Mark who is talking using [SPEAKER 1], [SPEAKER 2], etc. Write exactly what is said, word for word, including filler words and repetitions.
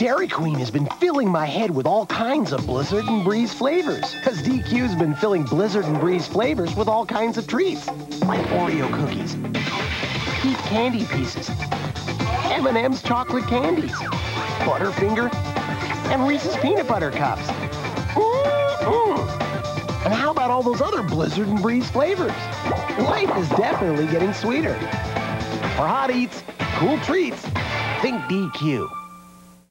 [SPEAKER 1] Dairy Queen has been filling my head with all kinds of Blizzard and Breeze flavors. Because D Q's been filling Blizzard and Breeze flavors with all kinds of treats. Like Oreo cookies, Peak candy pieces, M and M's chocolate candies, Butterfinger, and Reese's peanut butter cups. Mm-mm. And how about all those other Blizzard and Breeze flavors? Life is definitely getting sweeter. For hot eats, cool treats, think D Q.